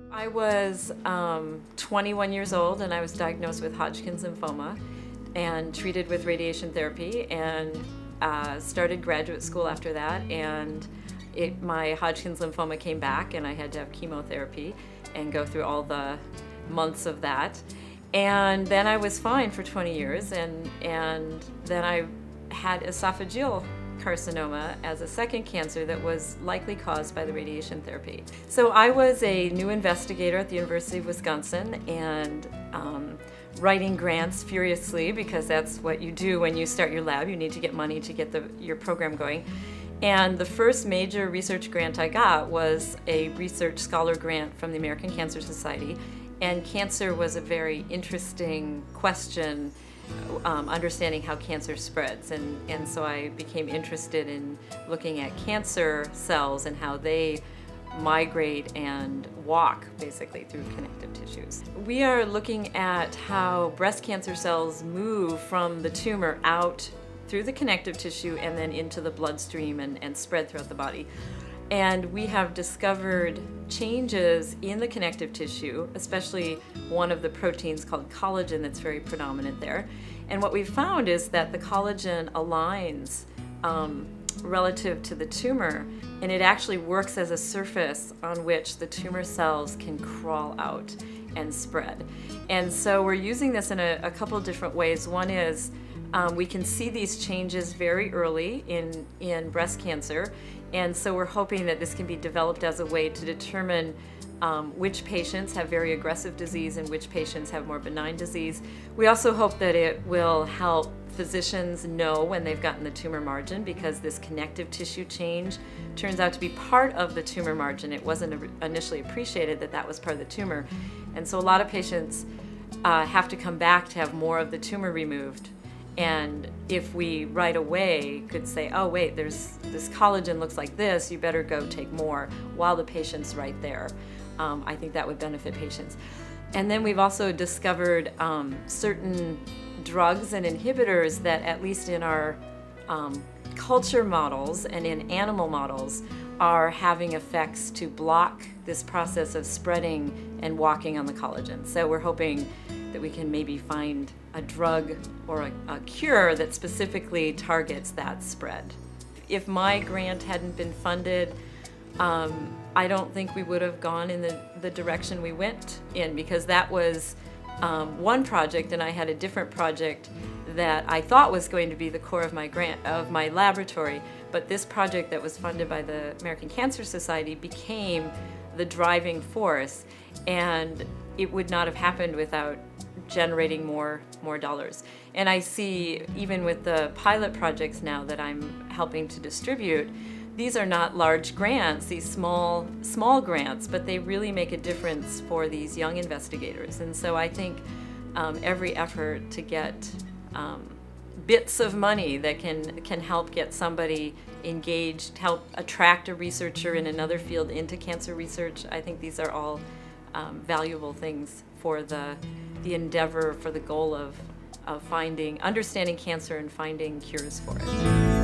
I was 21 years old and I was diagnosed with Hodgkin's lymphoma and treated with radiation therapy, and started graduate school after that, and my Hodgkin's lymphoma came back and I had to have chemotherapy and go through all the months of that. And then I was fine for 20 years, and then I had esophageal carcinoma as a second cancer that was likely caused by the radiation therapy. So I was a new investigator at the University of Wisconsin, and writing grants furiously, because that's what you do when you start your lab. You need to get money to get your program going. And the first major research grant I got was a research scholar grant from the American Cancer Society. And cancer was a very interesting question, understanding how cancer spreads. And so I became interested in looking at cancer cells and how they migrate and walk basically through connective tissues. We are looking at how breast cancer cells move from the tumor out through the connective tissue and then into the bloodstream and spread throughout the body. And we have discovered changes in the connective tissue, especially one of the proteins called collagen that's very predominant there. And what we've found is that the collagen aligns relative to the tumor, and it actually works as a surface on which the tumor cells can crawl out and spread. And so we're using this in a couple of different ways. One is we can see these changes very early in breast cancer, and so we're hoping that this can be developed as a way to determine which patients have very aggressive disease and which patients have more benign disease. We also hope that it will help physicians know when they've gotten the tumor margin, because this connective tissue change turns out to be part of the tumor margin. It wasn't initially appreciated that that was part of the tumor. And so a lot of patients have to come back to have more of the tumor removed. And if we right away could say, oh wait, there's this collagen looks like this, you better go take more while the patient's right there, I think that would benefit patients. And then we've also discovered certain drugs and inhibitors that, at least in our culture models and in animal models, are having effects to block this process of spreading and walking on the collagen. So we're hoping that we can maybe find a drug or a cure that specifically targets that spread. If my grant hadn't been funded, I don't think we would have gone in the direction we went in, because that was one project, and I had a different project that I thought was going to be the core of my grant, of my laboratory. But this project that was funded by the American Cancer Society became the driving force, and it would not have happened without generating more dollars. And I see, even with the pilot projects now that I'm helping to distribute, these are not large grants, these small grants, but they really make a difference for these young investigators. And so I think every effort to get bits of money that can help get somebody engaged, help attract a researcher in another field into cancer research, I think these are all valuable things for the endeavor, for the goal of understanding cancer and finding cures for it.